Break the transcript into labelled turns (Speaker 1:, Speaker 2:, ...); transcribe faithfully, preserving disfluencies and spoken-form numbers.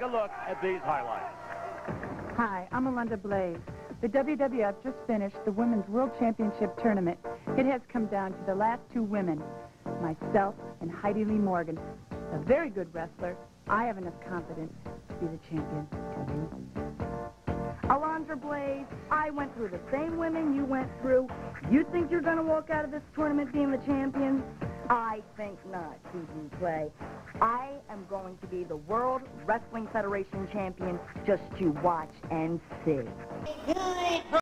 Speaker 1: a look at these highlights.
Speaker 2: Hi, I'm Alundra Blayze. The W W F just finished the Women's World Championship Tournament. It has come down to the last two women, myself and Heidi Lee Morgan. A very good wrestler. I have enough confidence to be the champion.
Speaker 3: Alundra Blayze, I went through the same women you went through. You think you're going to walk out of this tournament being the champion? I think not, T V Play. I am going to be the World Wrestling Federation champion. Just you watch and see.